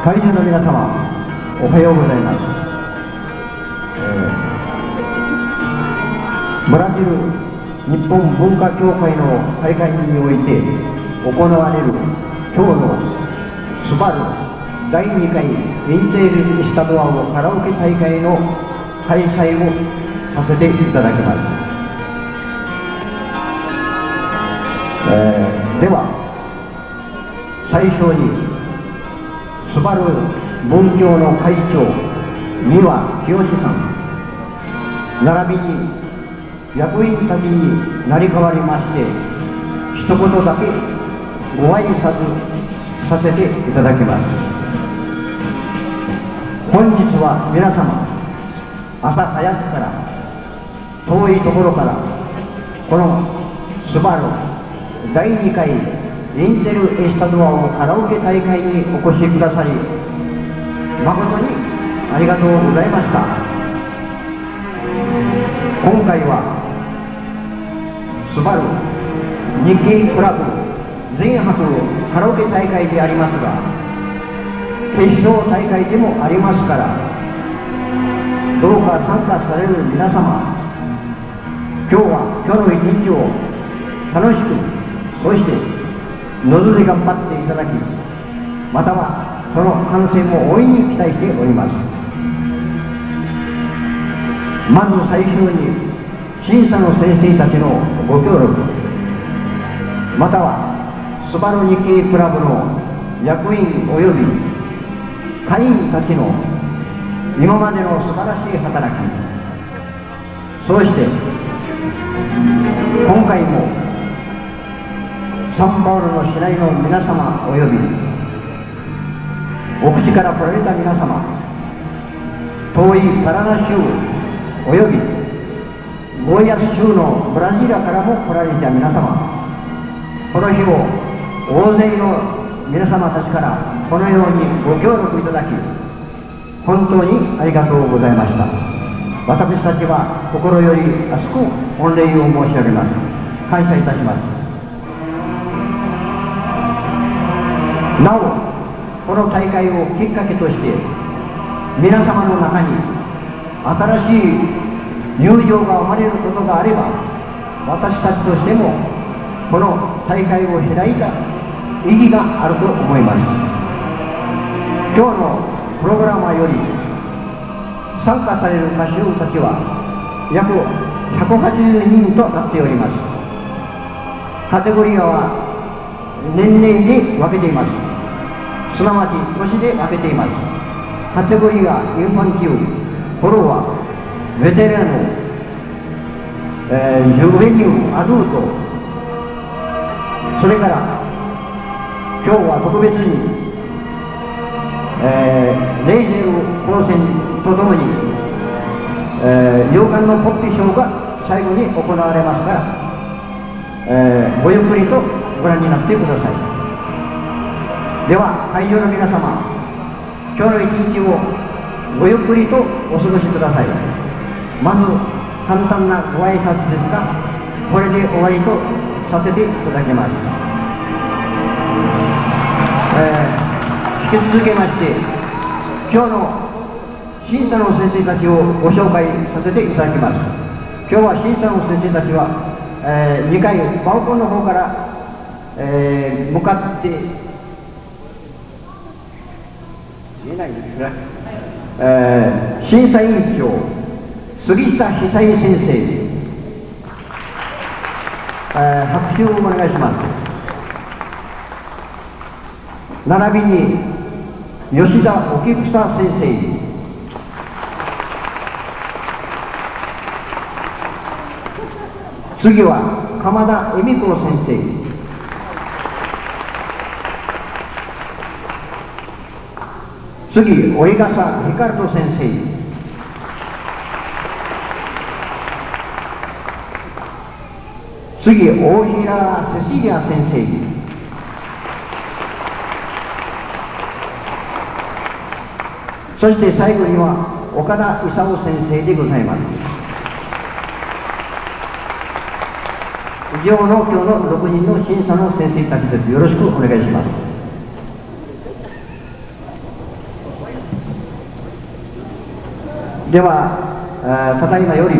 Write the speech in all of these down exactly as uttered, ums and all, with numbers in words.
会場の皆様、おはようございます。えー、ブラジル日本文化協会の大会において行われる今日のスバルだいにかいインテールスタドアをカラオケ大会の開催をさせていただきます。えー、では最初にスバル文教の会長三輪清さん並びに役員たちになり代わりまして一言だけご挨拶させていただきます。本日は皆様朝早くから遠いところからこのスバルだいにかいインテルエスタドアをカラオケ大会にお越しくださり誠にありがとうございました。今回はスバル日経クラブ全泊カラオケ大会でありますが決勝大会でもありますからどうか参加される皆様、今日は今日の一日を楽しくそしてのどで頑張っていただき、またはその観戦も大いに期待しております。まず最初に審査の先生たちのご協力、またはスバル日経クラブの役員および会員たちの今までの素晴らしい働き、そして今回もサンパウロの市内の皆様および奥地から来られた皆様、遠いパラナ州およびゴイアス州のブラジルからも来られた皆様、この日を大勢の皆様たちからこのようにご協力いただき本当にありがとうございました。私たちは心より厚く御礼を申し上げます。感謝いたします。なおこの大会をきっかけとして皆様の中に新しい友情が生まれることがあれば私たちとしてもこの大会を開いた意義があると思います。今日のプログラマーより参加される歌手たちは約ひゃくはちじゅうにんとなっております。カテゴリーは年齢で分けています。すなわち年で分けています。カテゴリーはインファンティブ、フォロワー、ベテラン、えー、ジュベニュー、アドルト、それから今日は特別に、えー、レイゼル高専とともに、えー、洋館のポッピーショーが最後に行われますから、えー、ごゆっくりとご覧になってください。では会場の皆様、今日の一日をごゆっくりとお過ごしください。まず簡単なご挨拶ですがこれで終わりとさせていただきます。えー、引き続きまして今日の審査の先生たちをご紹介させていただきます。今日は審査の先生たちは、えー、にかいバルコンの方から、えー、向かって見えないですが、えー、審査委員長杉下久井先生、えー、拍手をお願いします。並びに吉田沖草先生、次は鎌田恵美子先生、次折笠ヒカルト先生、次大平セシリア先生、そして最後には岡田勲先生でございます。以上の今日のろくにんの審査の先生たちです。よろしくお願いします。 では、ただいまより、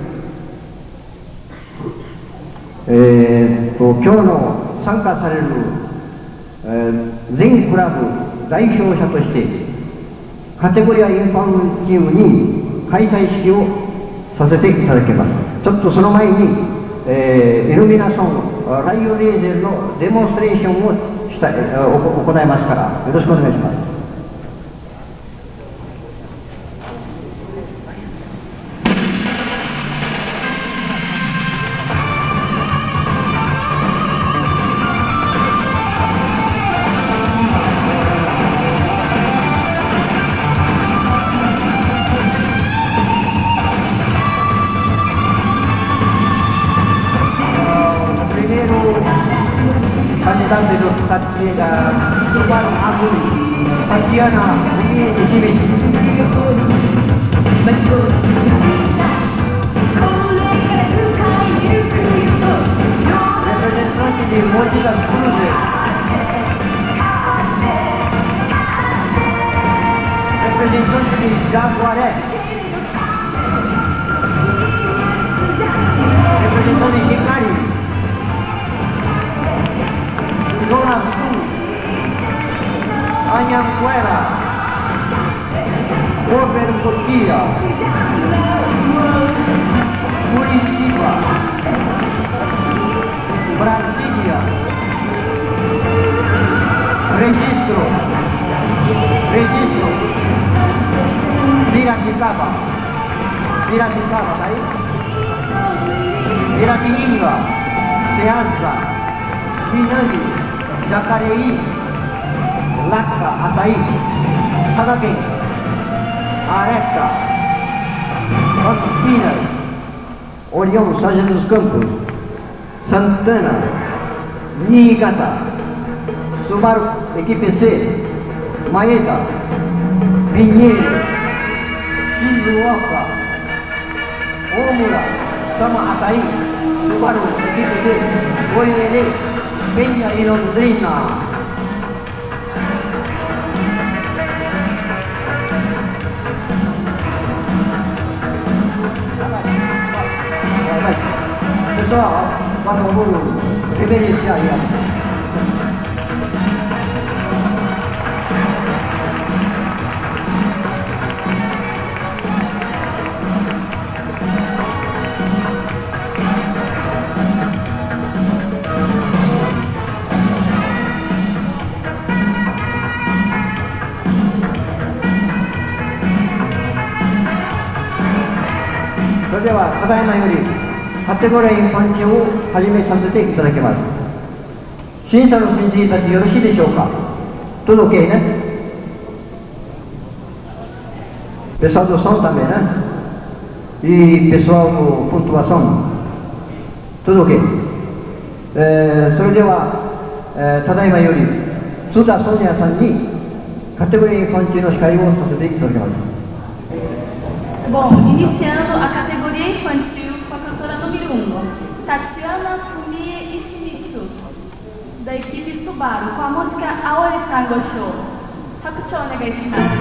えー、と今日の参加される、えー、全クラブ代表者としてカテゴリアインファンチームに開催式をさせていただきます。ちょっとその前に、えー、イルミナソンライオンレーゼルのデモンストレーションをした行いますから、よろしくお願いします。Cantante dos Tatiana, Subaru Agung, Tatiana, ini di sini. Representante di Mozilla Cruze. Representante di Jaguare. Representante di Hikari. Zona Sul, Anyanguera, Over Turquía, Curitiba, Brasilia, Registro, Registro, Piracicaba, Piracicaba, ¿ahí? Piratininga, Seanza, Minami, Jacareí, Lacca, Ataí, Sadagen, Areca, Campinas, Orião, Sargento dos Campos, Santana, Niigata, Subaru, Equipe C, Maeda, Pinheiro, Shizuoka, Omura, Sama Ataí, Subaru, Equipe D, Goiânia, Peña y Londrina. Pessoal, por favor, reverenciar aí. それではただいまよりカテゴリーパンチを始めさせていただきます。審査の先生たちよろしいでしょうか。tudo ok, né? Pessoal do som também, né? E pessoal do pontuação, tudo ok. えー、それでは、えー、ただいまより津田ソニアさんにカテゴリーパンチの司会をさせていただきます。 Bom, iniciando a categoria infantil com a cantora número um, Tatiana Fumie Ishimitsu, da equipe Subaru, com a música Aoi-san Gosho. Hakuchou onegai shimasu.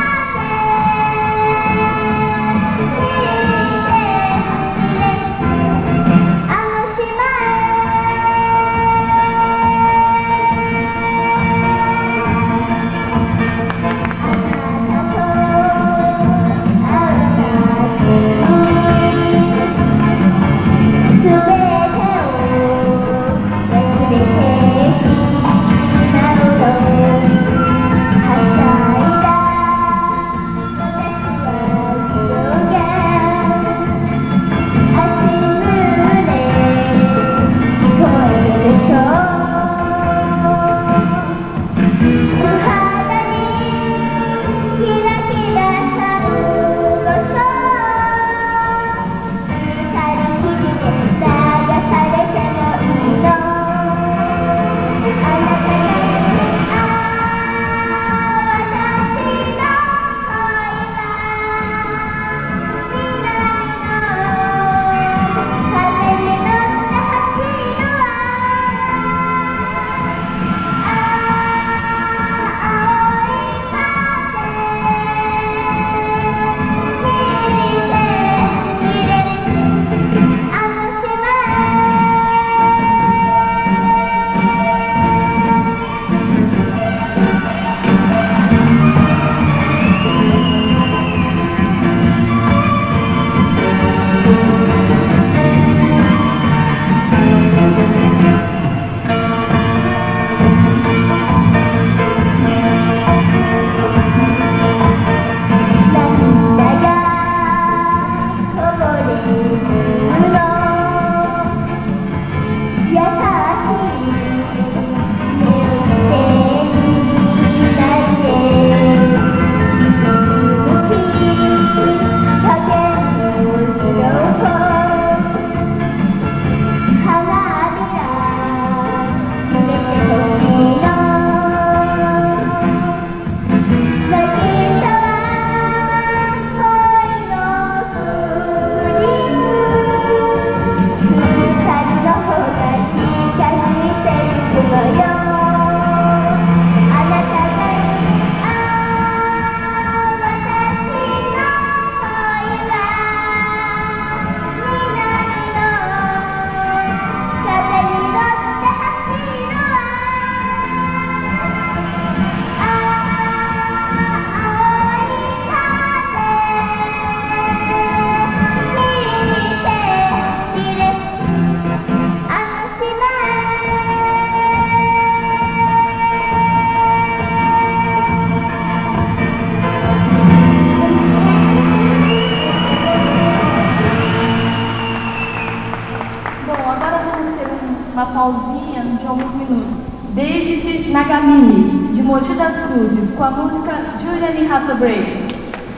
「 David Nagamini, de Mogi das Cruzes, com a música Julian Heartbreak.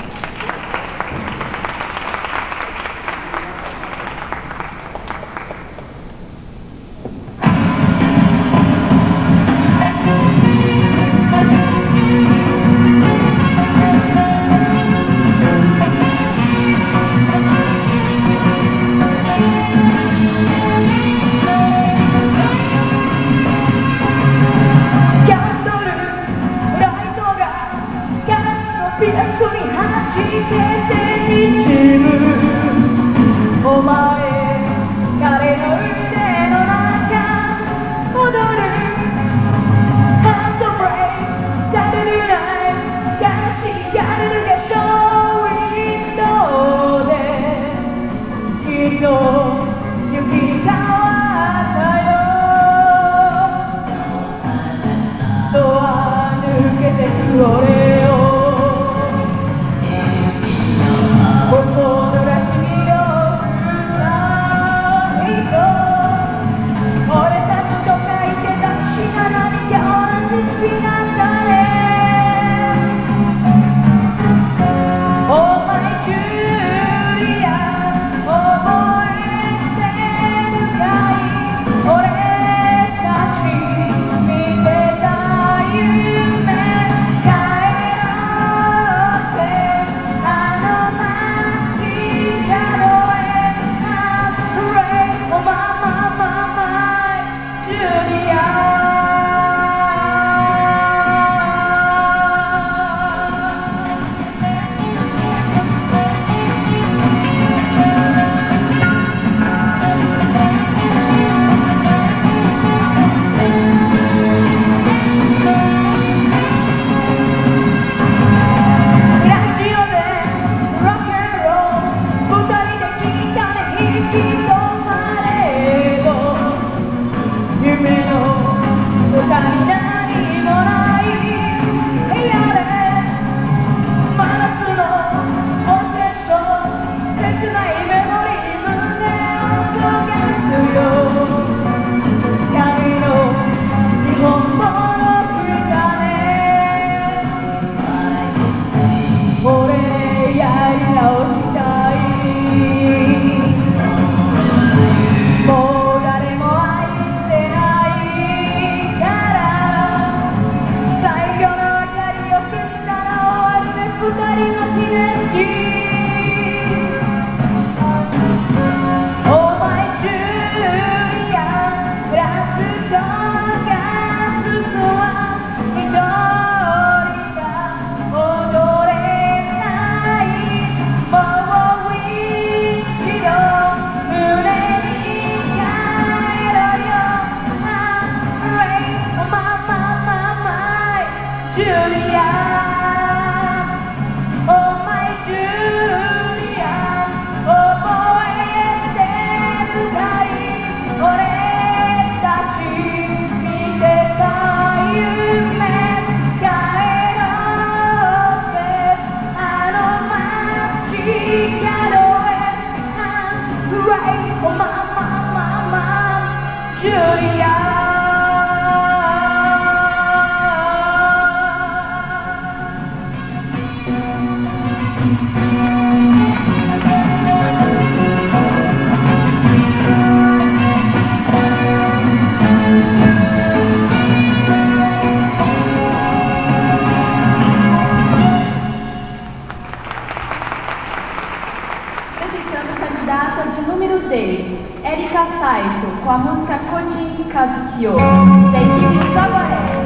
Com a música Kojin Kazukiyo, da equipe Jaguaré.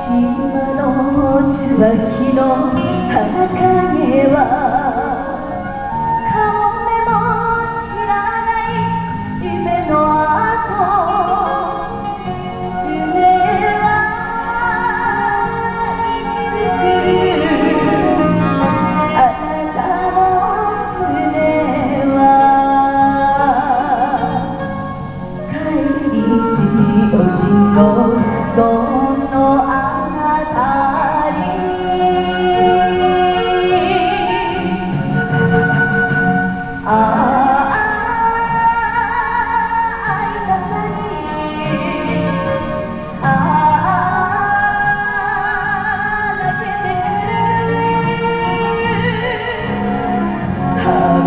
「花影は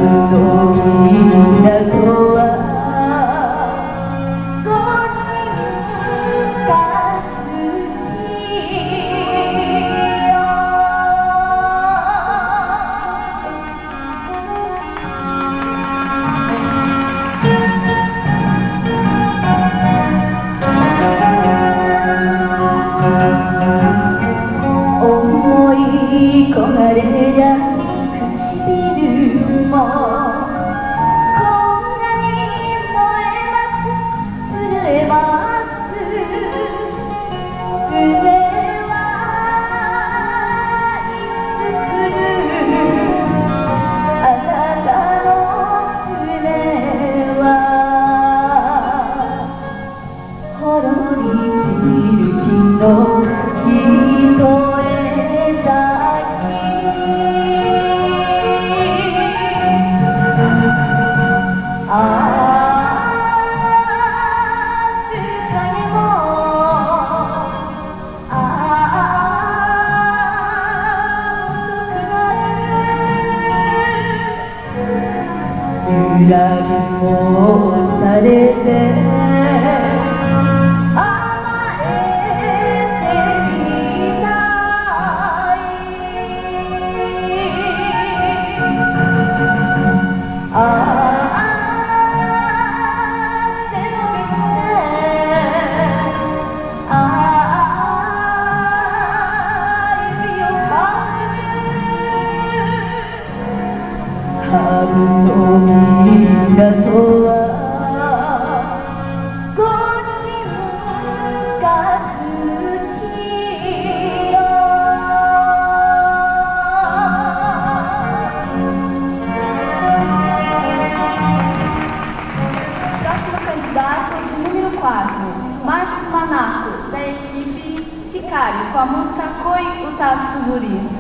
Com a música Koi Utaru Tsuzuri.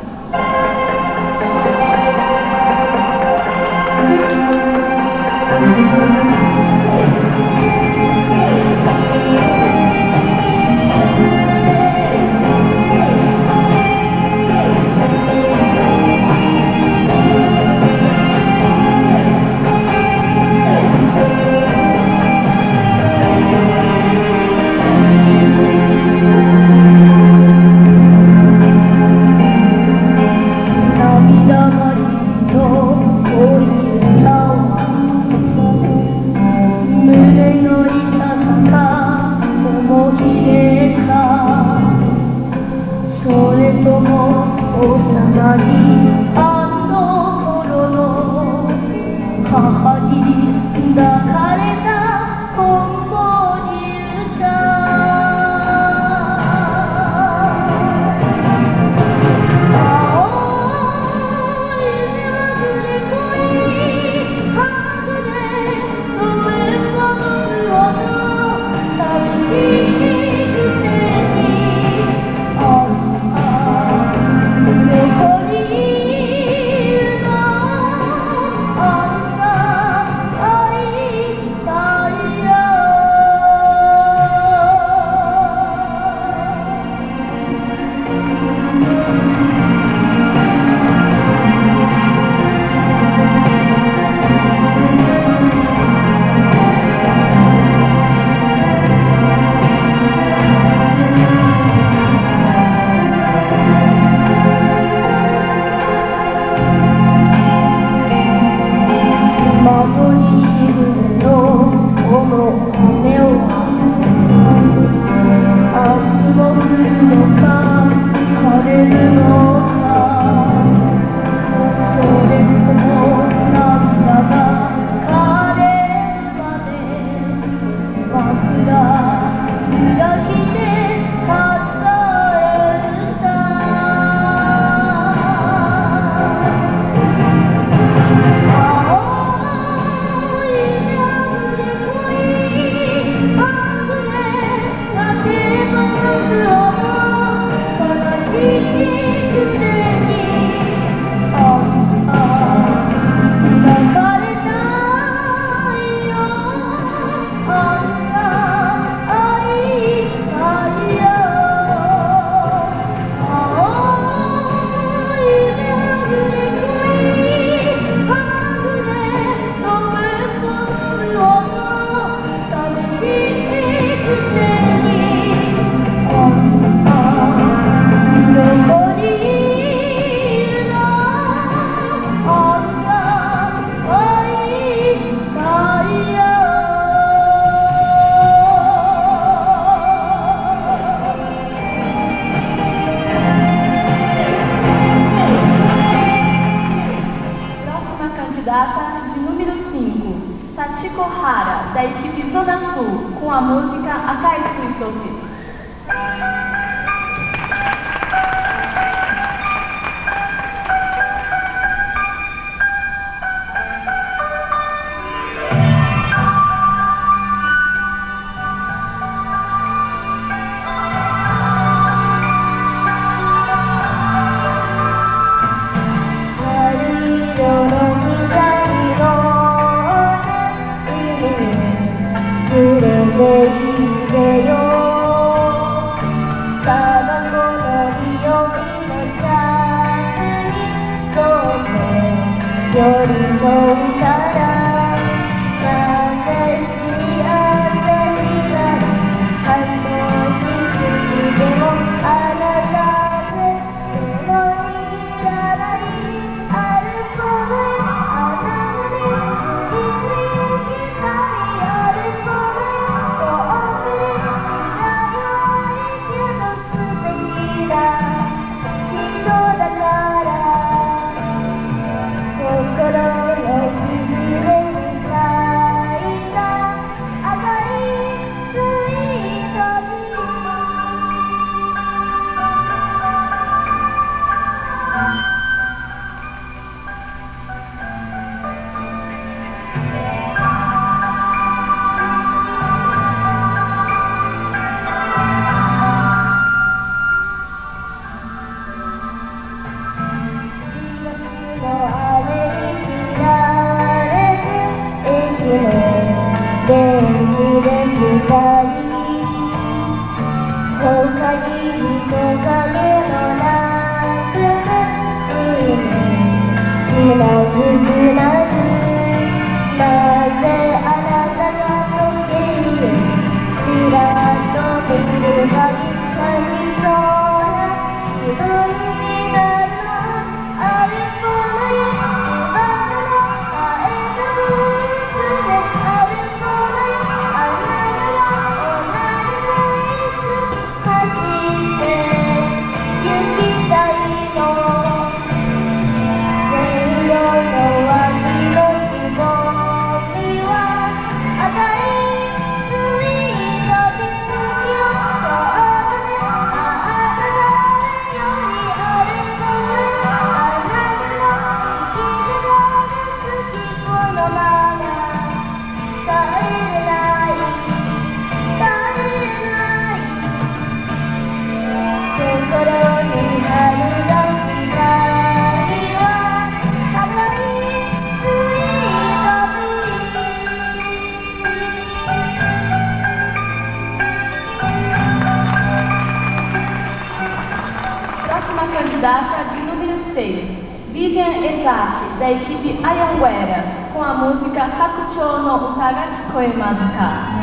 próxima candidata de número cinco, Sachiko Hara, da equipe Zona Sul, com a música Akai Suitope. Candidata de número seis, Vivian Ezaki, da equipe Ayanguera, com a música Hakuchou no Uta ga Kikoemasu ka?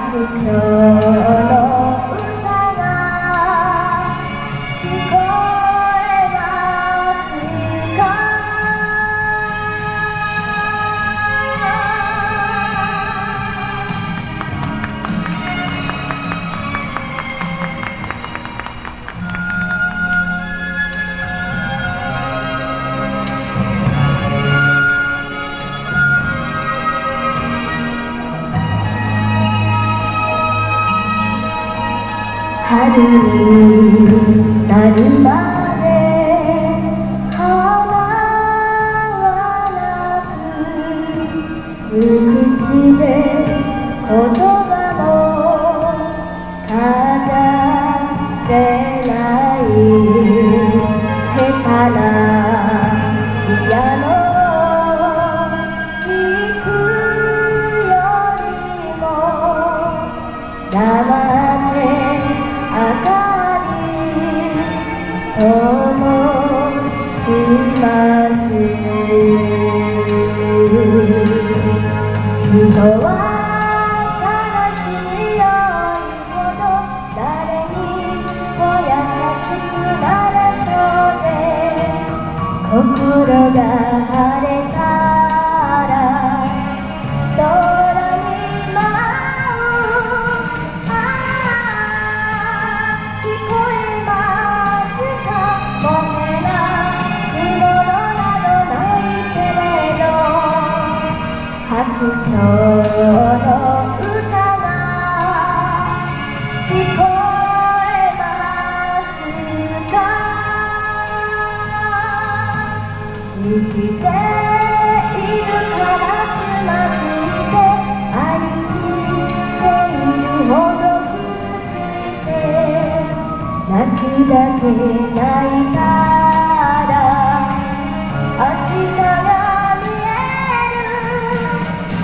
春になるまで叶わなく無口で言葉も語れない下手なピアノを弾くよりも黙って明かり灯します人は悲しいよいほど誰にも優しくなれそうで心が晴れたら空に舞う聞こえますかもめなものなどないけれど白鳥の歌が聞こえますか生きているからつまずいて愛しているほど泣くだけ泣いたら明日が見えるあ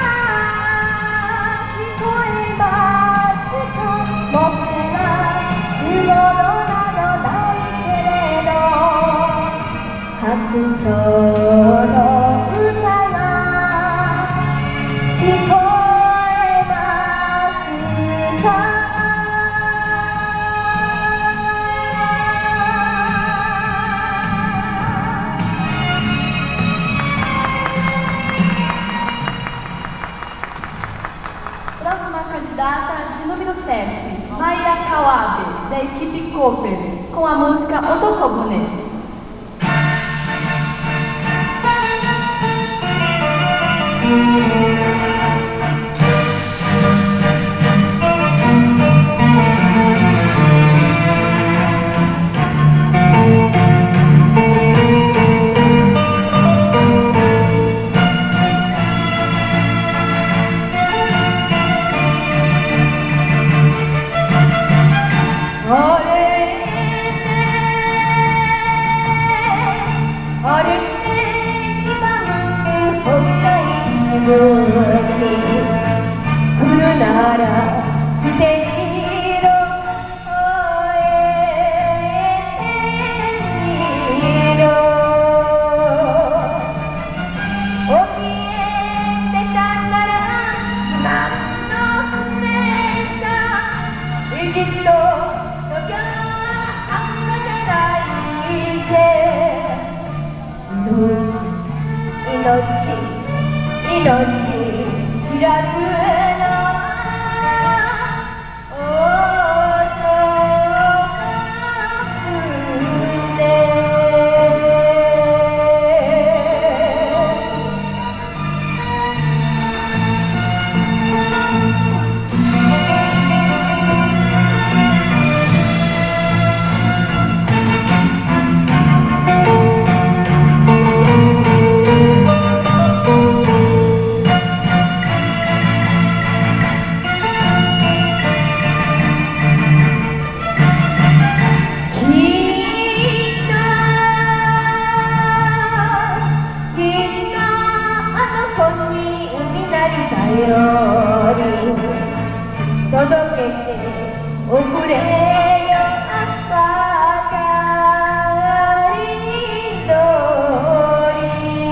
あ聞こえますかもめなものなどないけれど白鳥の歌が聞こえますか Candidata de número sete, Maia Kawabe, da equipe Cooper, com a música Otokobune.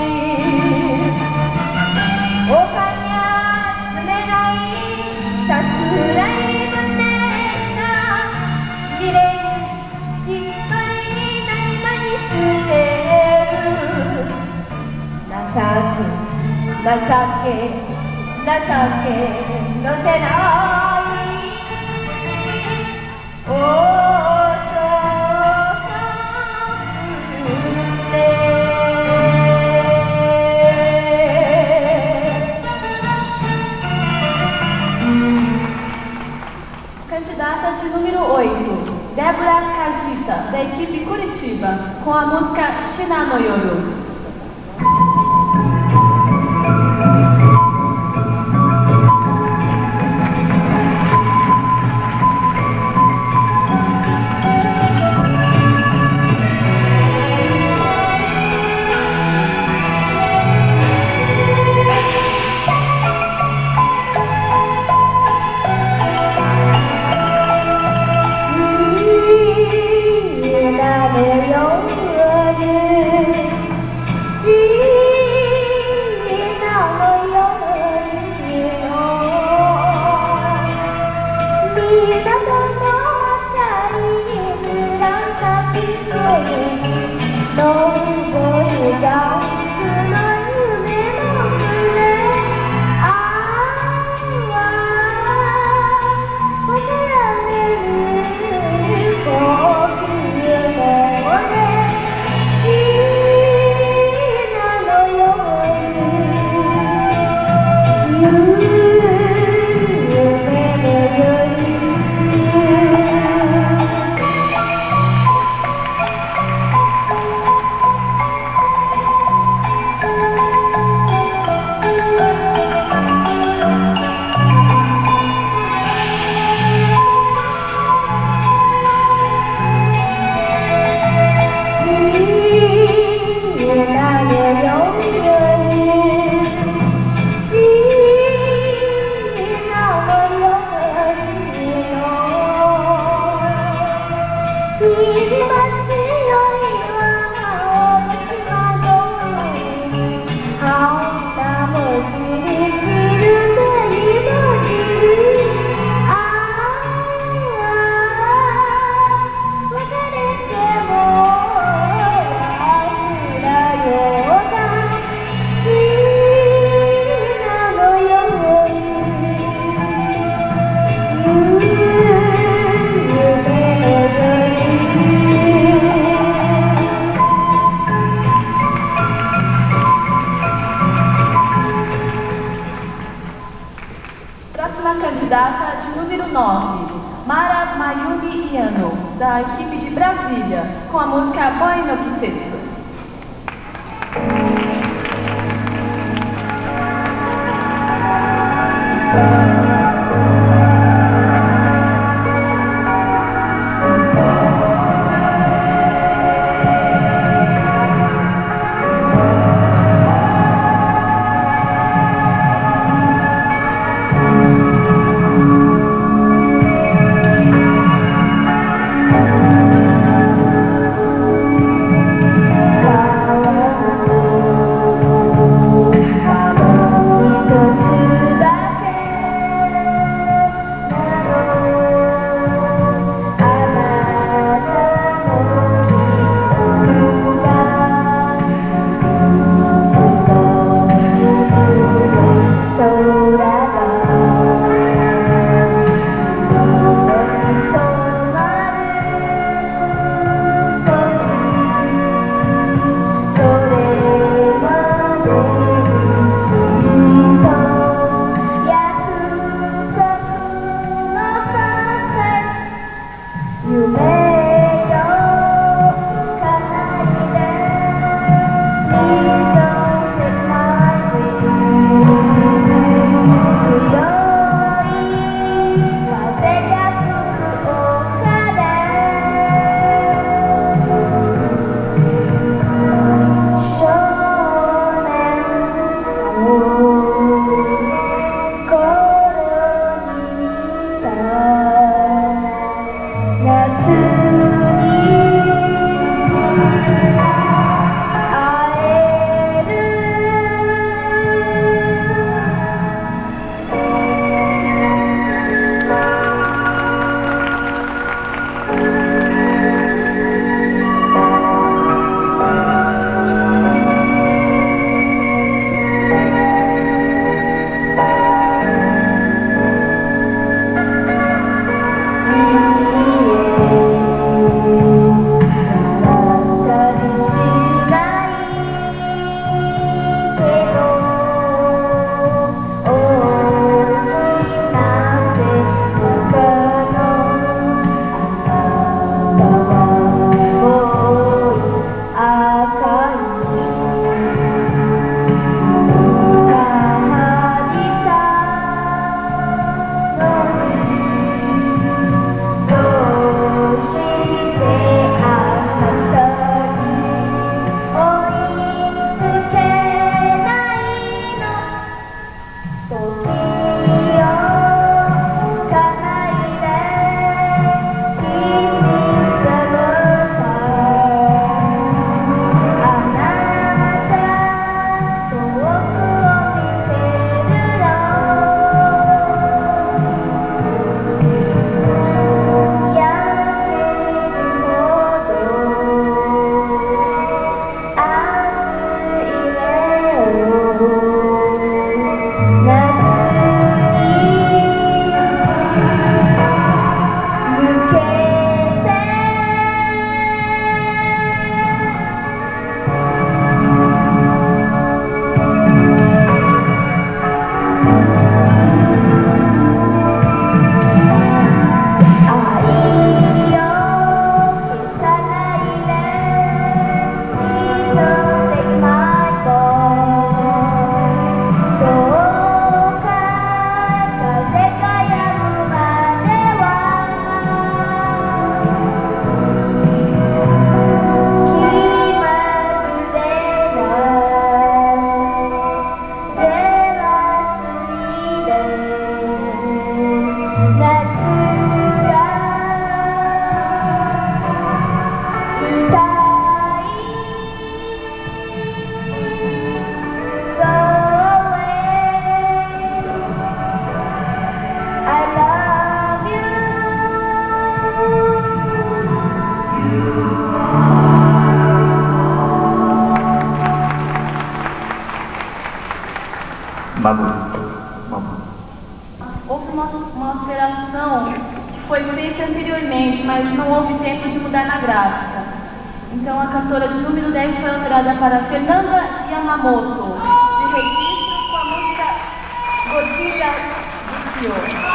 Thank you. け情けのせない大 Candidata de número oito, Débora Kajita, da equipe Curitiba, com a música Shinano Yoru. Candidata de número nove, Mara Mayumi Yano, da equipe de Brasília, com a música Boy no Kisetsu. alteração foi feita anteriormente, mas não houve tempo de mudar na gráfica. Então a cantora de número dez foi alterada para Fernanda Yamamoto, de registro, com a música Godinha do Kyo.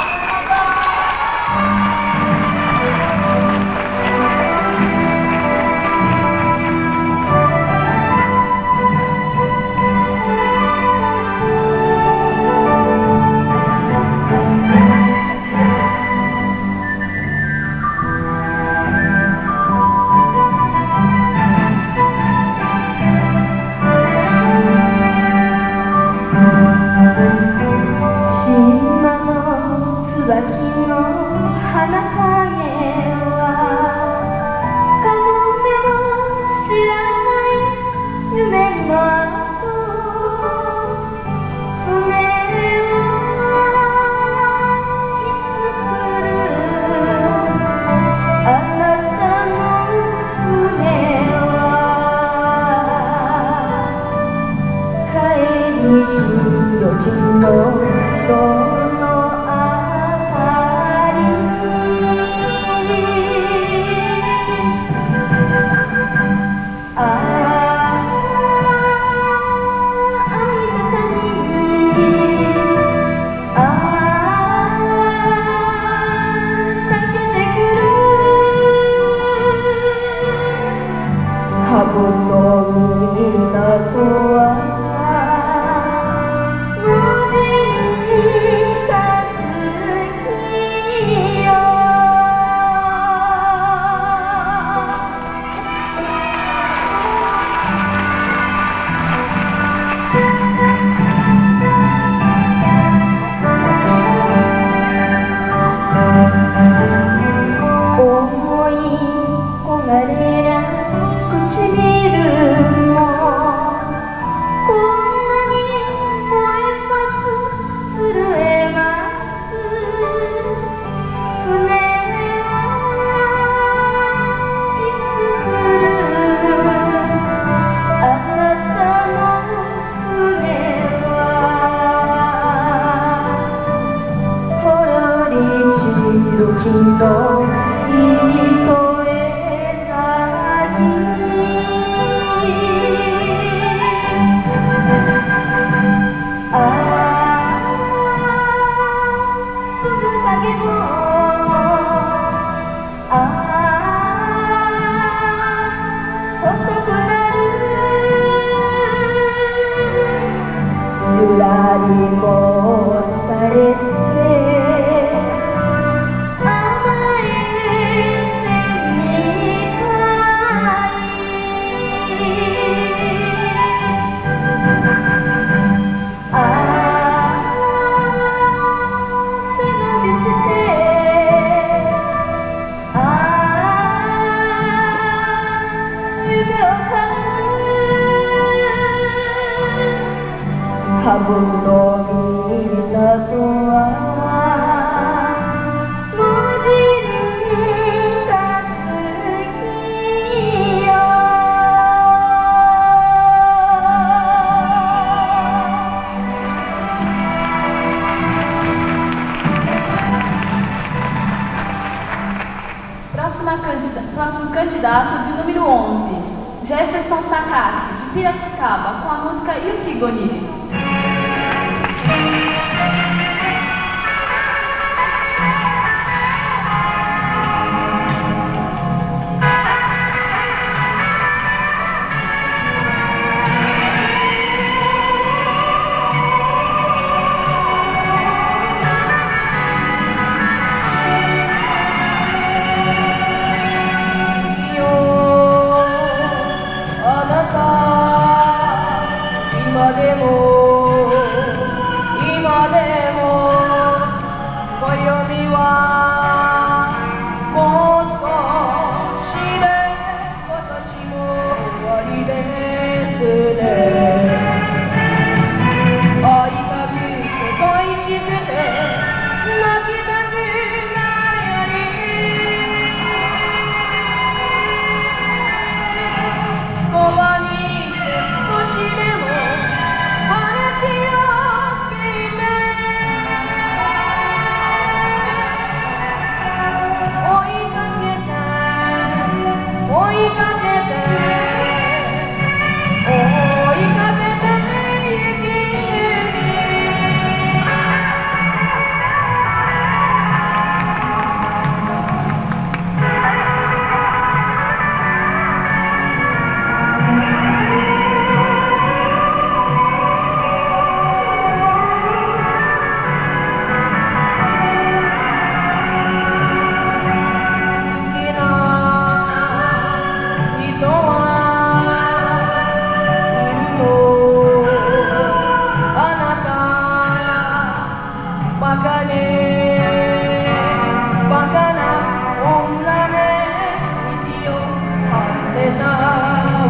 Próximo candidato de número onze, Jefferson Takaki, de Piracicaba, com a música Yuki Goni.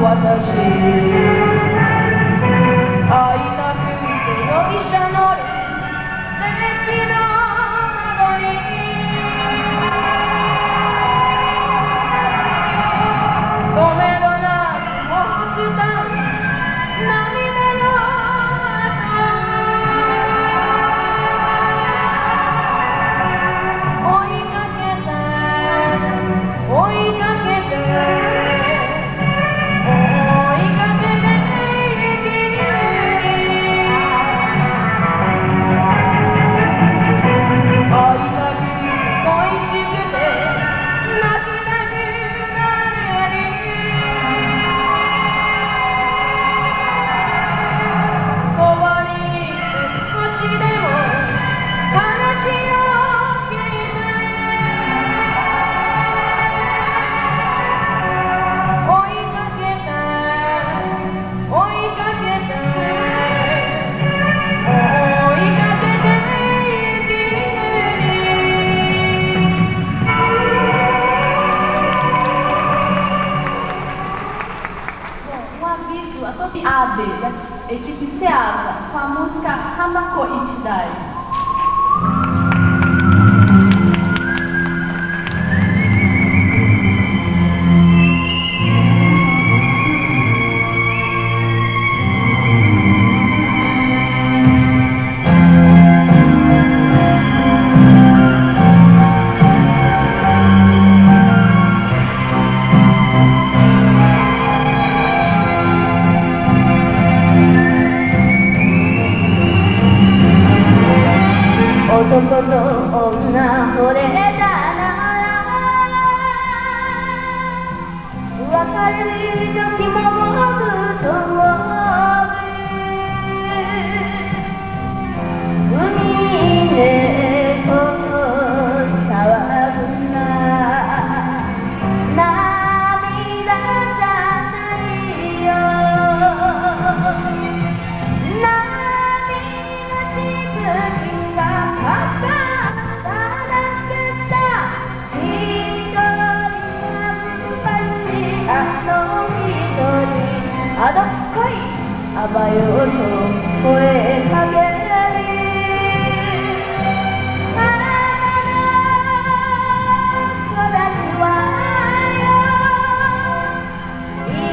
私会いたくて容疑者の素敵な窓にとめどなくもふつた涙の追いかけて追いかけて追いかけて会いたく恋しくて泣きたくなるよりそばにいて少しでも悲しみを消えない追いかけて追いかけて追いかけて Um aviso a toda a ABE, da equipe SEASA, com a música Hamako Ichidai. 男と女惚れたなら別れる時もずっと海でこ騒ぐな涙じゃないよ涙しぶきがかかっただけだ一人が昔あの人にあどっこいあばよと声かけるあなたの子たちはよ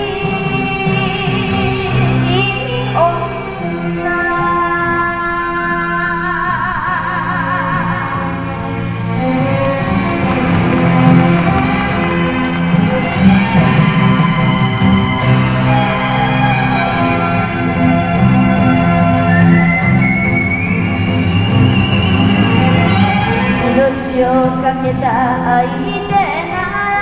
いい女命をかけた相手な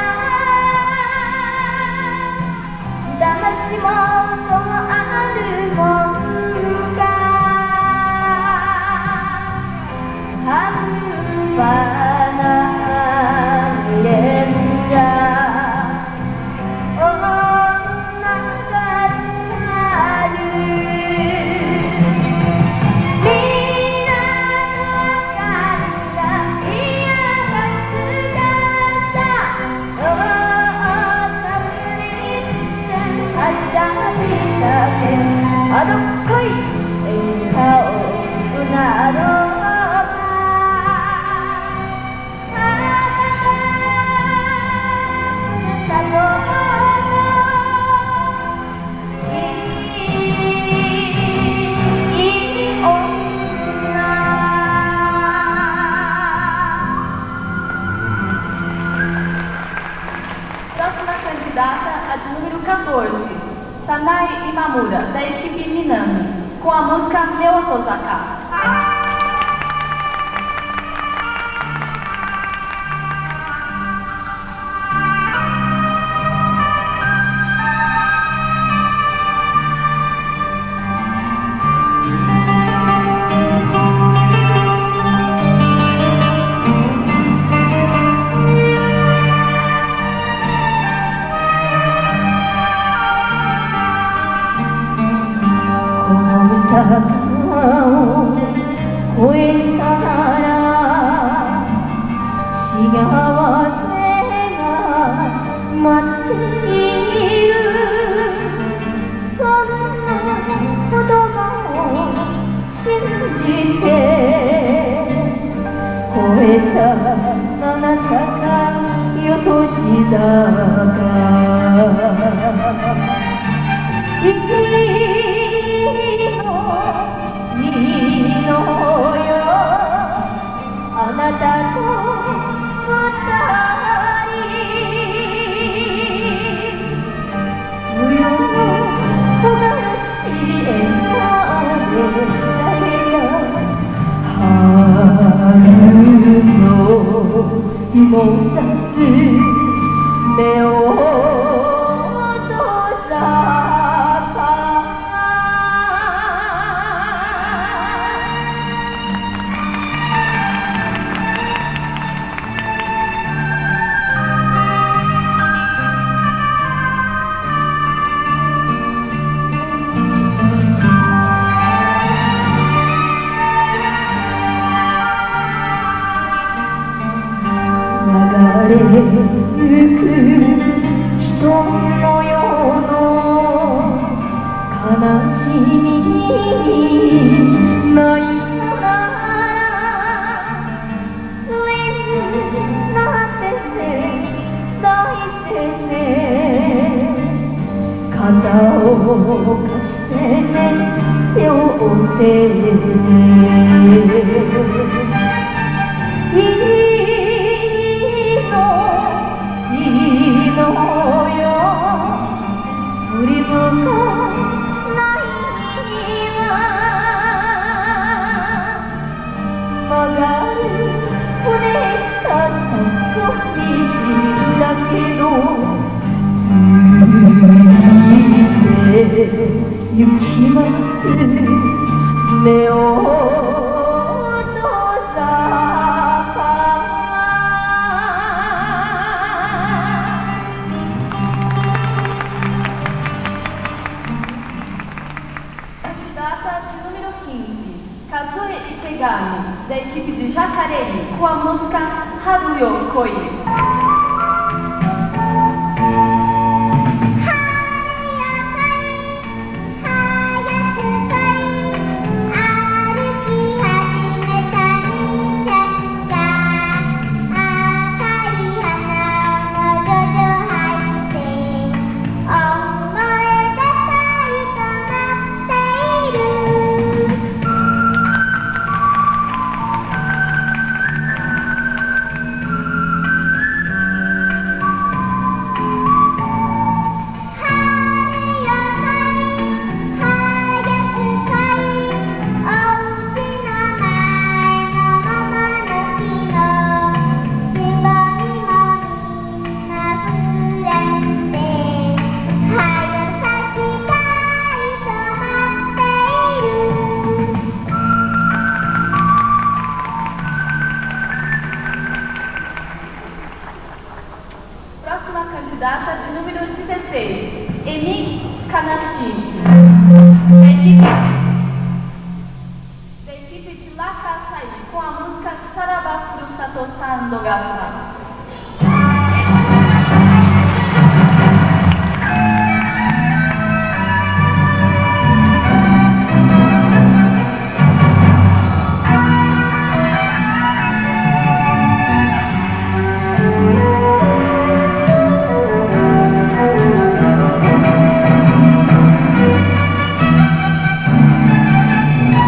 ら騙しも嘘もあるもんか半端な未練じゃ女がなるみんなの彼が嫌が姿をさぶりしてはしゃぎだけあどっこい演歌をうなろう Próxima candidata, a de número quatorze, Sanae Imamura, da equipe Minami, com a música Meu Otozaka. 越えたら幸せが待っているえたあなたがよとしだいいのいいのよあなたと二人無用木枯らしへ風だけが春の日もさす目を閉ざ流れゆく人の世の悲しみに泣いたなら末になってせ抱いてね肩を貸してね背負ってねいいのよ振り向かないには曲がる船たった道だけど過ぎてゆきます目を Kazuya Ikegami, da equipe de Jacareí, com a música Haruyo Koi.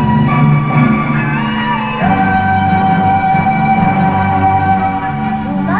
「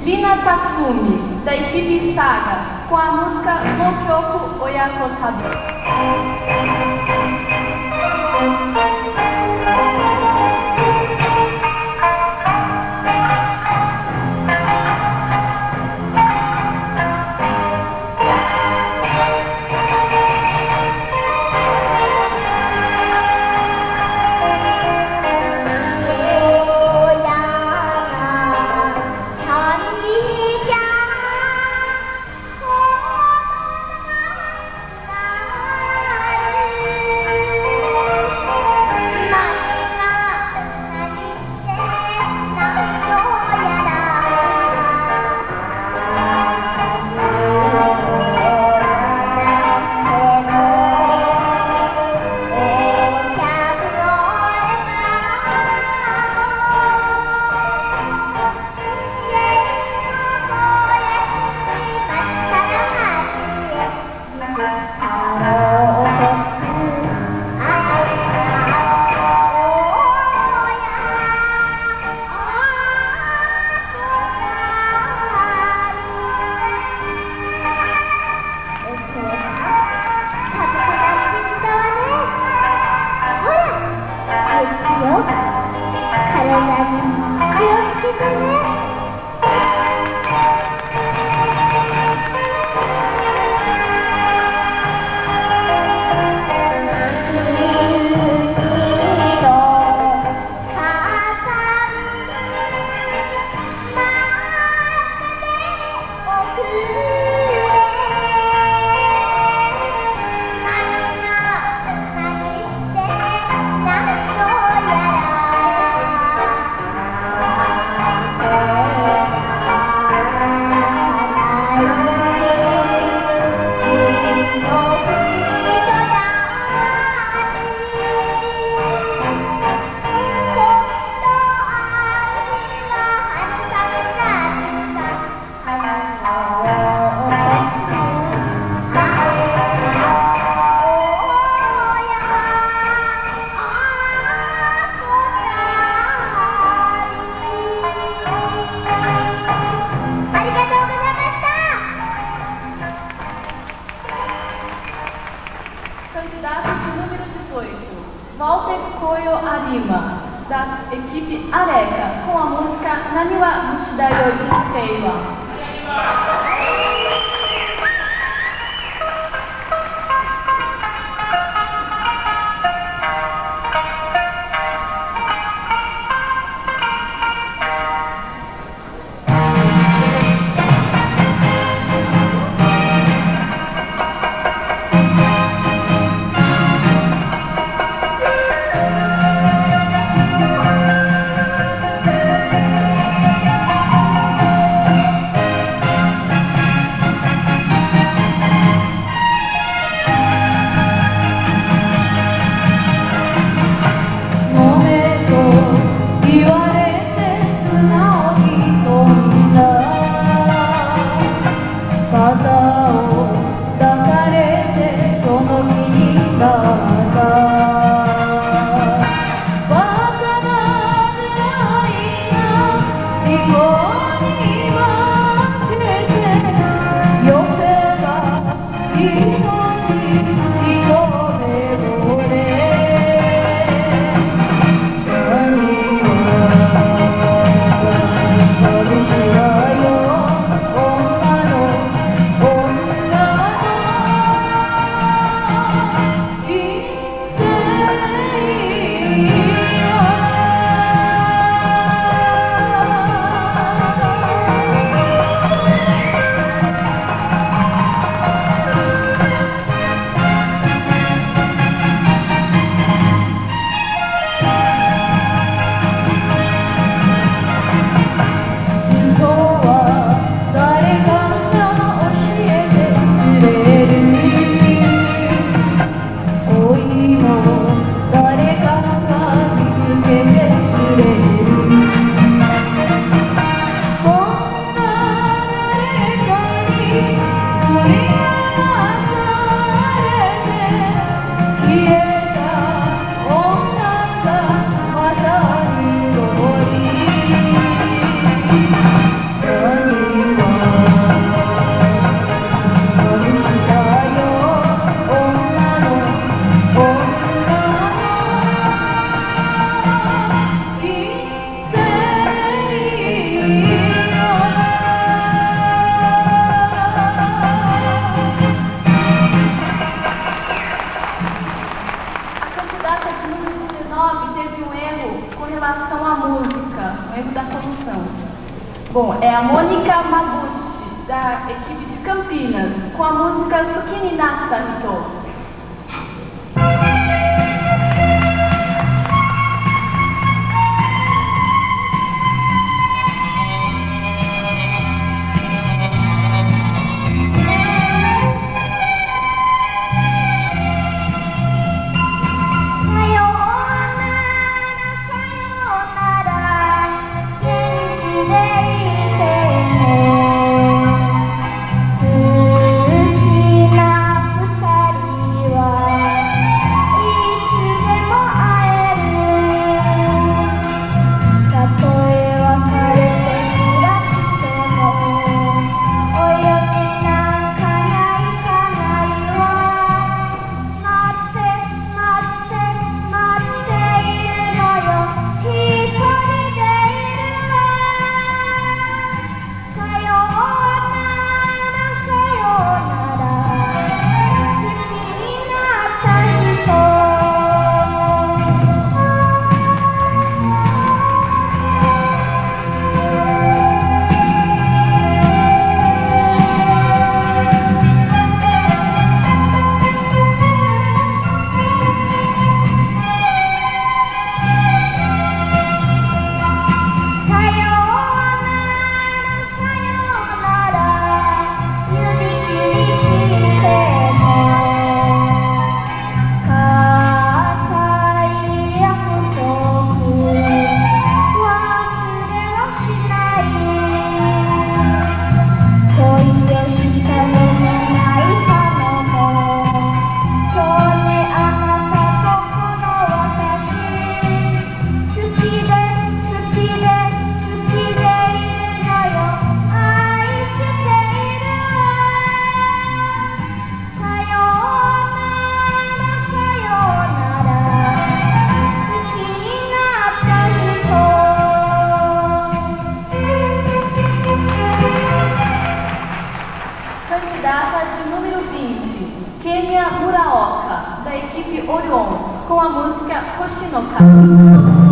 Lina Tatsumi, da equipe Saga, com a música Mokyoku Oyakotabe. é a Mônica Mabuchi, da equipe de Campinas, com a música Sukininata Hito. 星の数。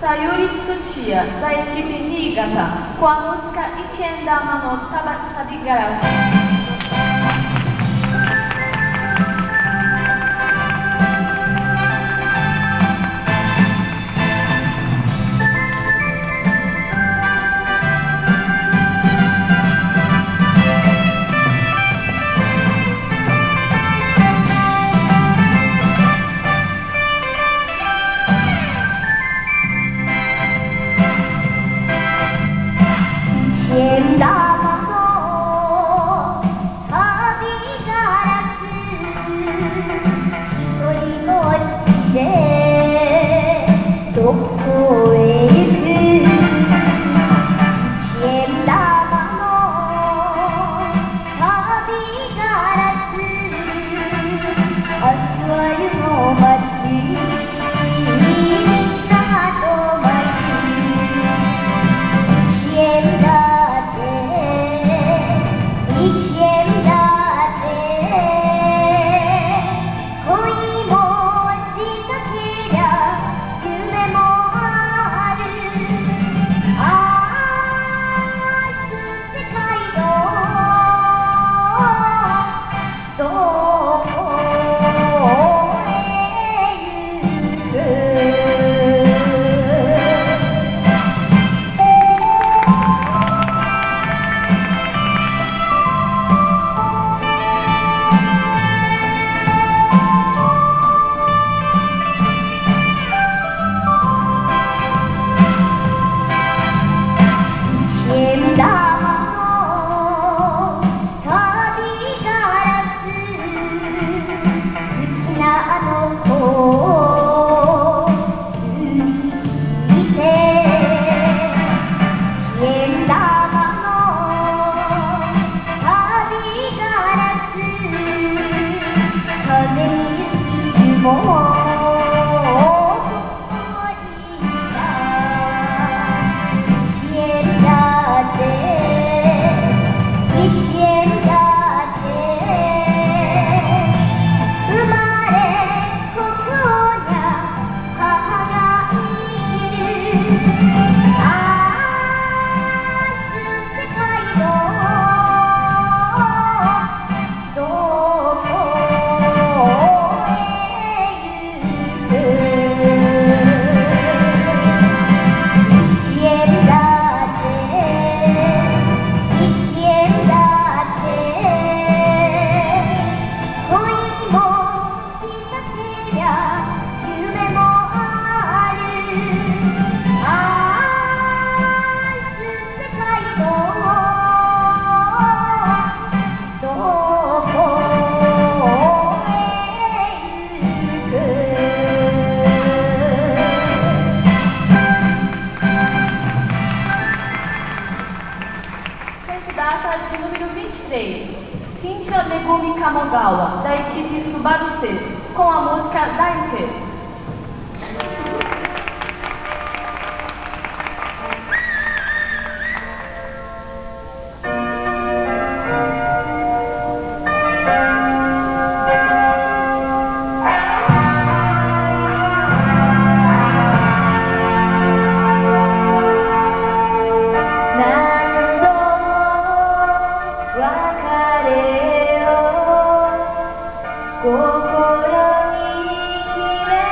Sayuri Tsuchiya, da equipe Niigata, com a música Ichiendama no Tabigarati. De número vinte e três, Cynthia Megumi Kamogawa, da equipe Subaru C, com a música Daike. 心に決め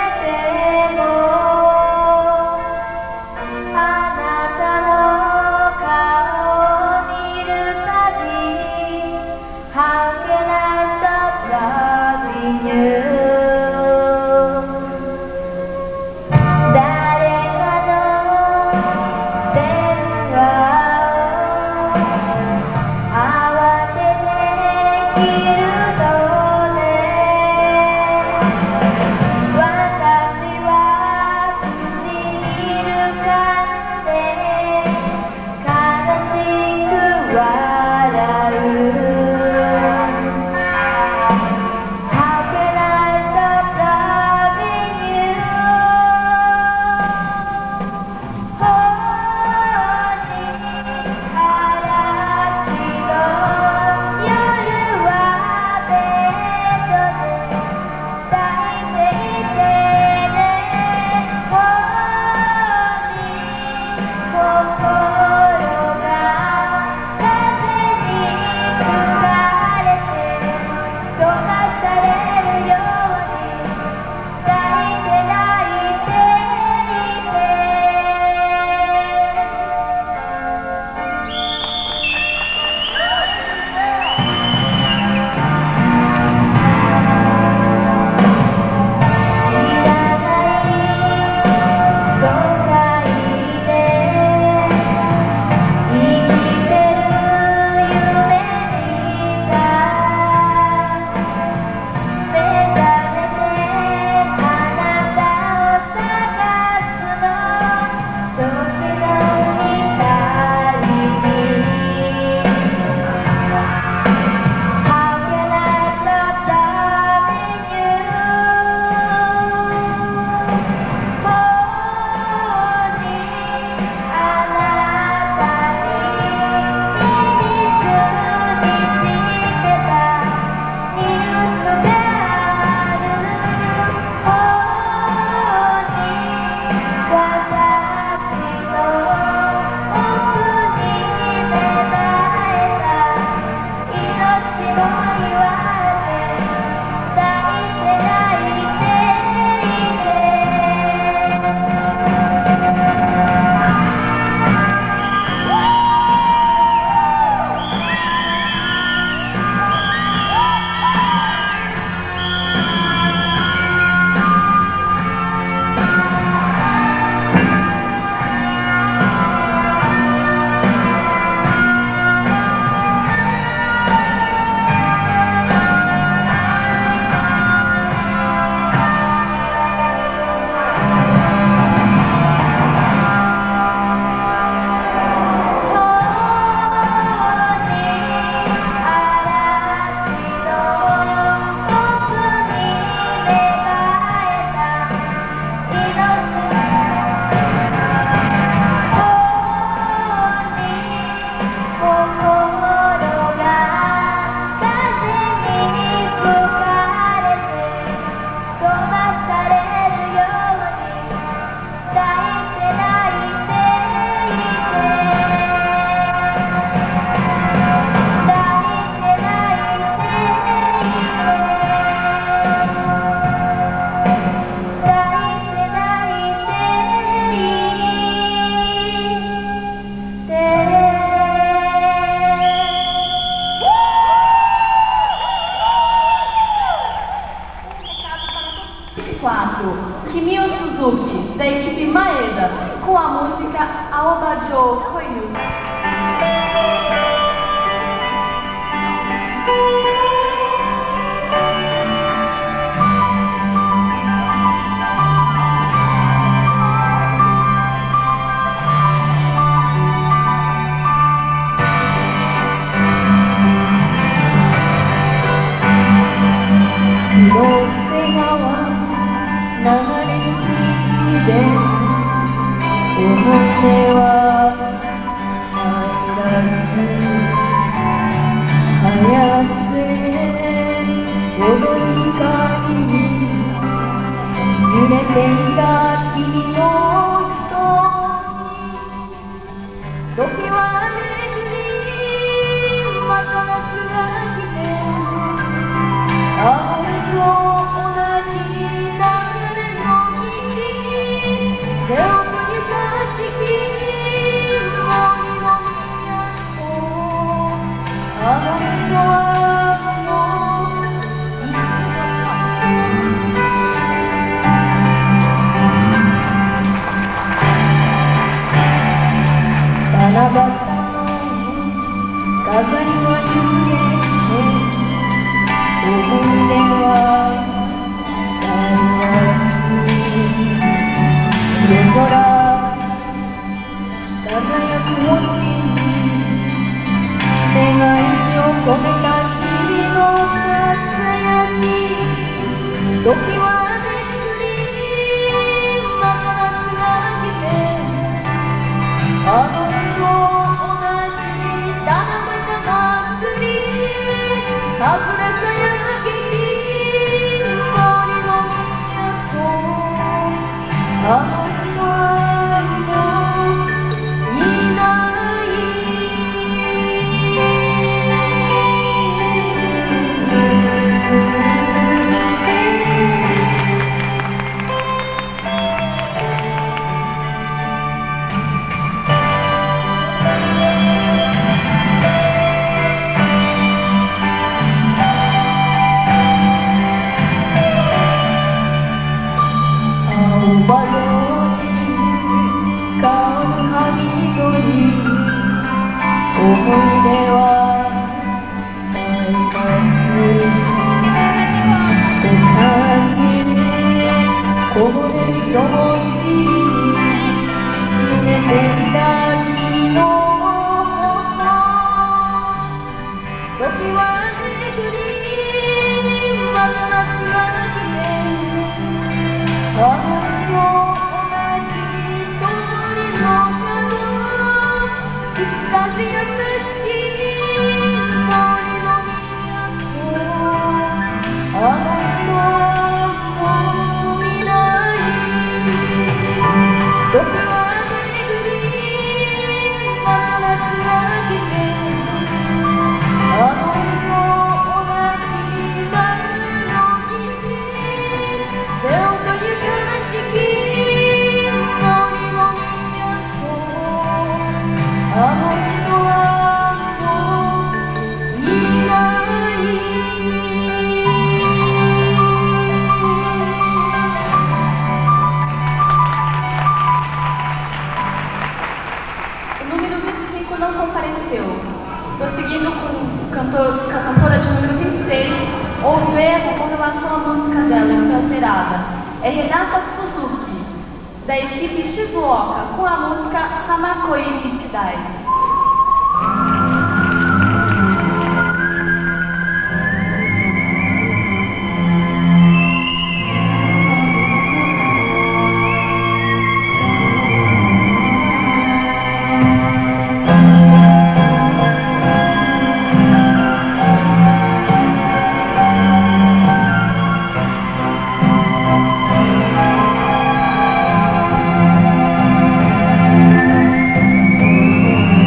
「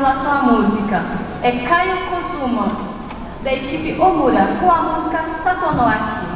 relação à música é Caio Kozuma, da equipe Omura, com a música Satonoaki.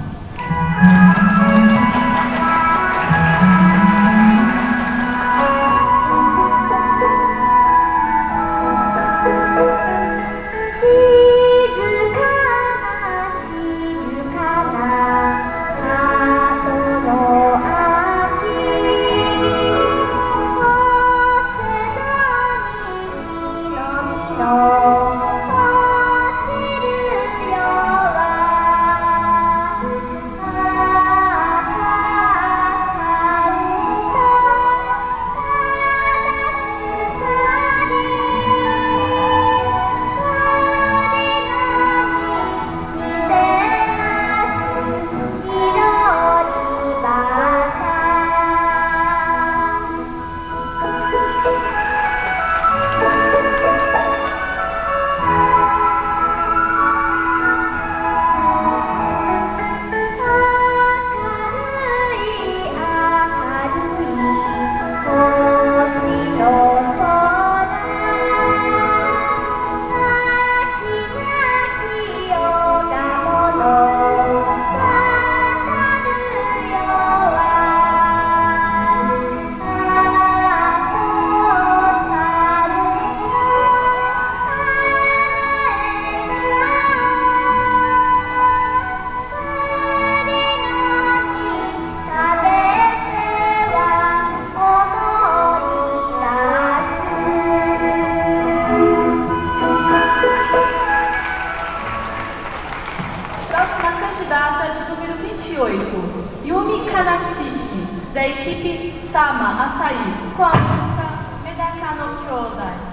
Yumi Kanashiki, da equipe Sama Açaí, com a música Medaka no Kyōdai.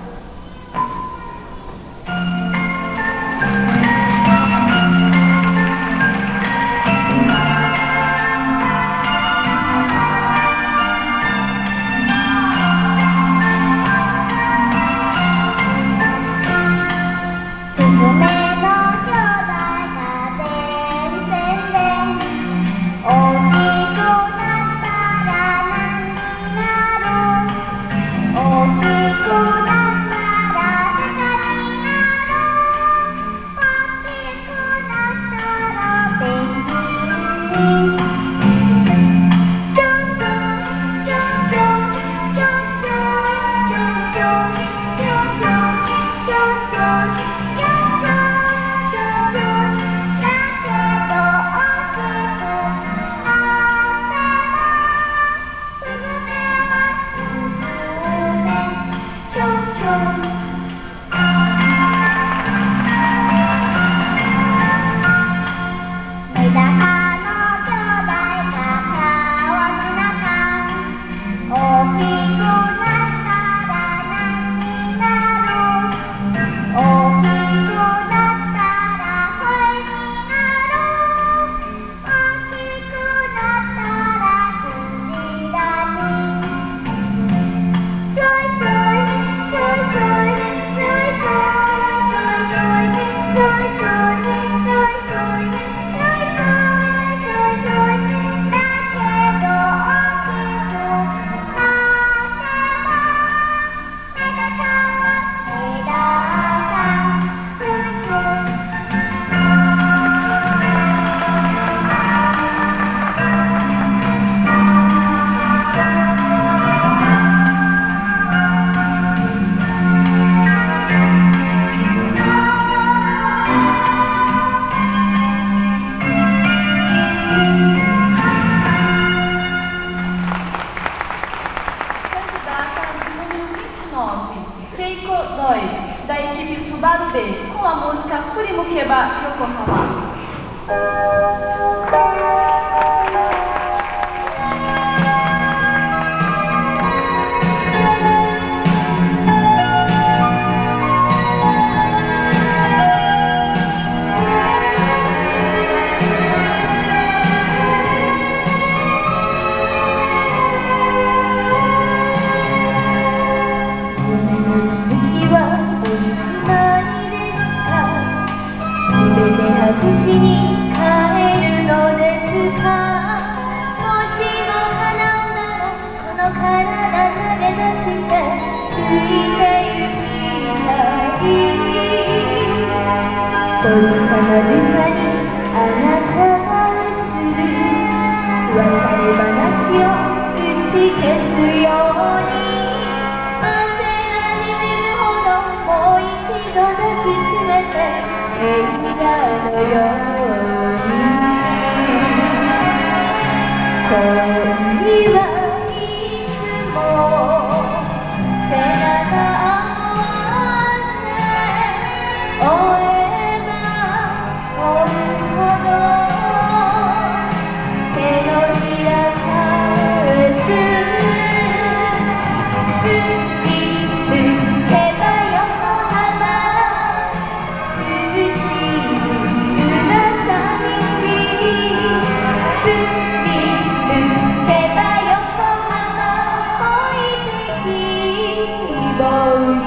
Keiko Doi, da equipe Subaru B, com a música Furimukeba Yokohama. 「ついてゆき閉じたまぶたにあなたが映る別れ話を打ち消すように汗がにじむほどもう一度抱きしめて映画のように恋はいつも背中合わせ追えば追うほど手のひら返す振り向けば横浜口が寂しい振り向けば横浜置いてきぼり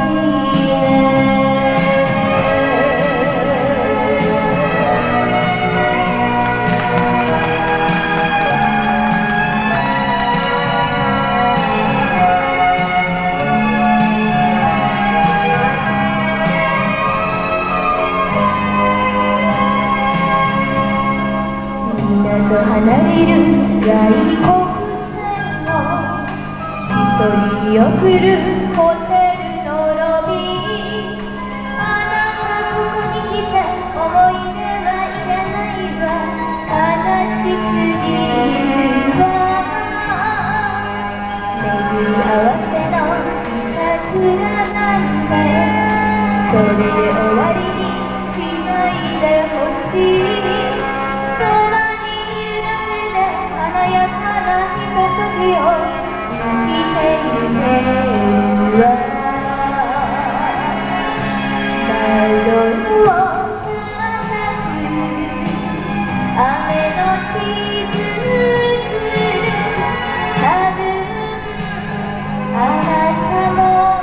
みんなと離れる外国船を一人見送るホテルのロビーあなたここに来た思い出はいらないわ悲しすぎるわ巡り合わせのいたずらなんてそれで終わりにしないでほしいそばにいるだけで華やかなひとときを生きているわ窓を叩く雨のしずく多分あなたも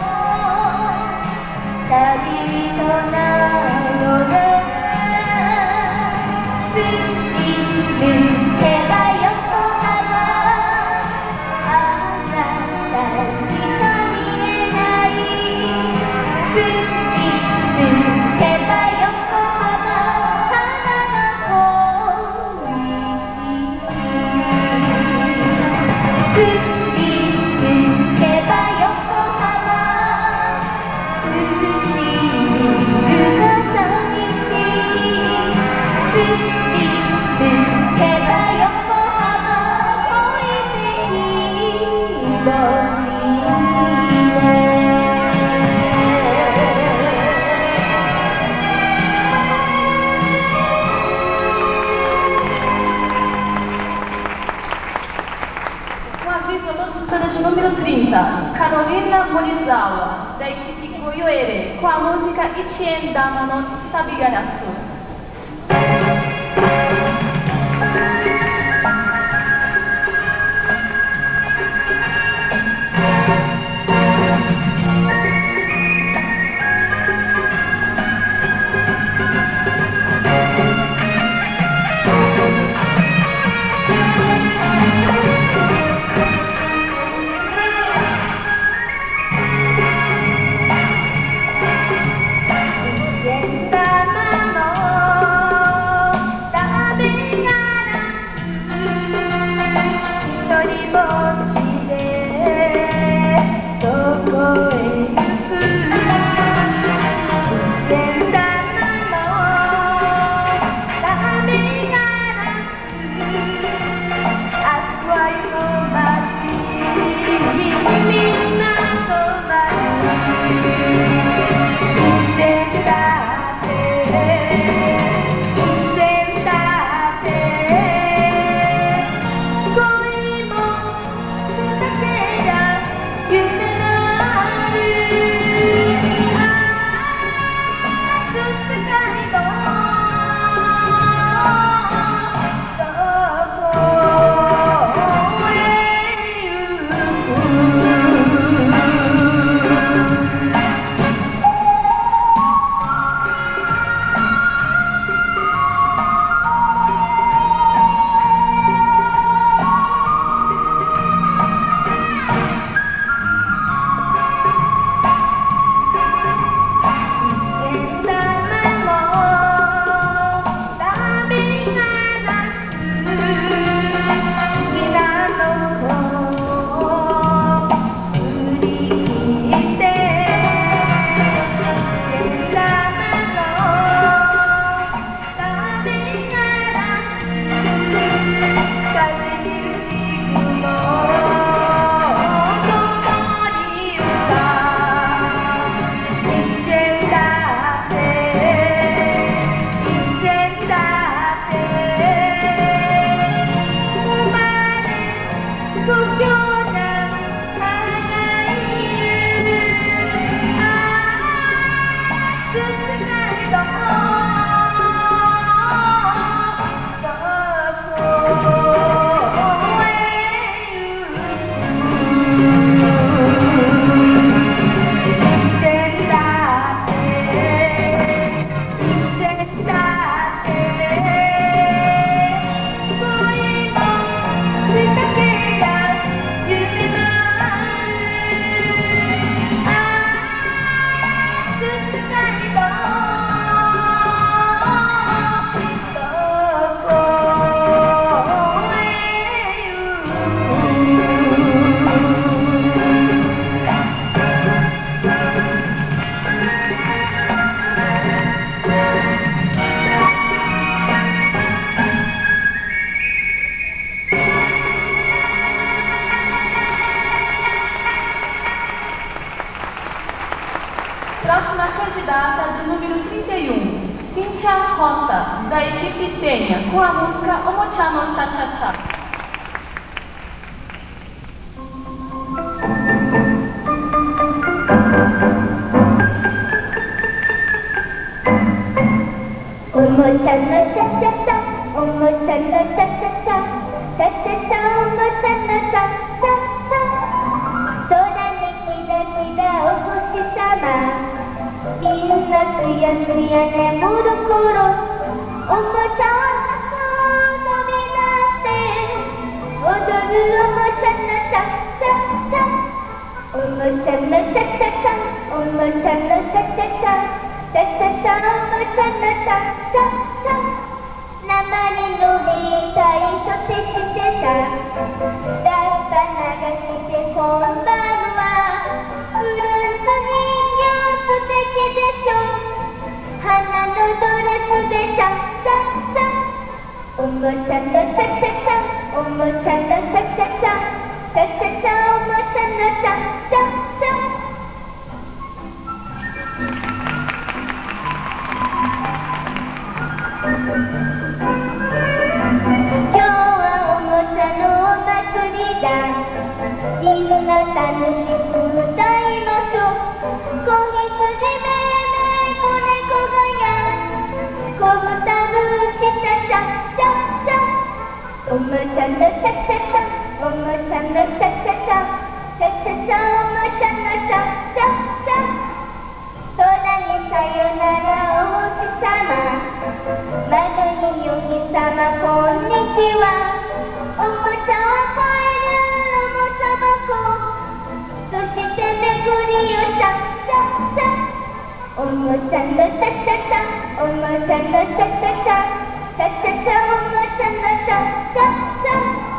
旅人なのね振り向けば横浜あなたしか見えない振り向けば横浜花が恋しい振り向けば横浜唇が寂しい振り向けば横浜置いてきぼり Um aviso a todos os estudantes número trinta, Carolina Morizawa, da equipe Goiôerê, com a música Ichien Dama no Tabigaraçu. Cíntia Rota, da equipe Tênia, com a música Omocha no Cha Cha Cha. Omocha no cha cha cha, omocha no cha cha cha, cha cha cha, omocha no cha cha cha. 空にキラキラお星様、みんなすやすや眠る頃、おもちゃを飲み出して踊るおもちゃのチャチャチャ、おもちゃのチャチャチャ、おもちゃのチャチャチャ、チャチャチャ、おもちゃのチャチャチャ。鉛の兵隊とてしてた、ラッパ流してこんばんは。フルーツ人形素敵でしょ、花のドレスでチャチャチャ、おもちゃのチャチャチャ、おもちゃのチャチャチャ、チャチャチャ、おもちゃのチャチャチャ。今日はおもちゃのお祭りだ、みんな楽しく歌いましょう。子羊めいめい子猫がや、子豚虫たちゃちゃちゃ、おもちゃのチャチャチャ、おもちゃのチャチャチャ、チャチャチャ、おもちゃのチャチャチャ。空にさよならお星様、窓にお日様こんにちは。おもちゃを超えるおもちゃ箱、そしてめぐりをチャチャチャ、おもちゃのチャチャチャ、おもちゃのチャチャチャ、チャチャチャ、おもちゃのチャチャチャ。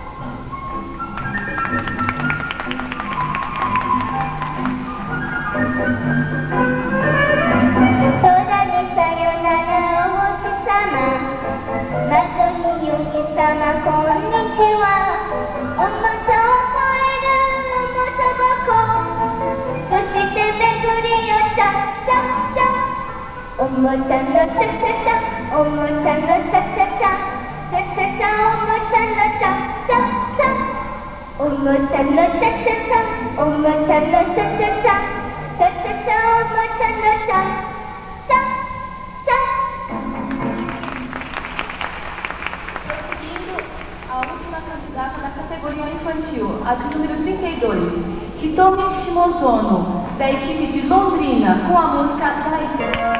空にさよならお星様、窓にお日様こんにちは。おもちゃを超えるおもちゃ箱、そしてめぐりをチャチャチャ、おもちゃのチャチャチャ、おもちゃのチャチャチャ、チャチャチャ、おもちゃのチャチャチャ、おもちゃのチャチャチャ、おもちゃのチャチャチャ、チャチャチャ、おもちゃのチャチャチャ。 A última candidata na categoria infantil, a de número trinta e dois, Hitomi Shimozono, da equipe de Londrina, com a música Dai.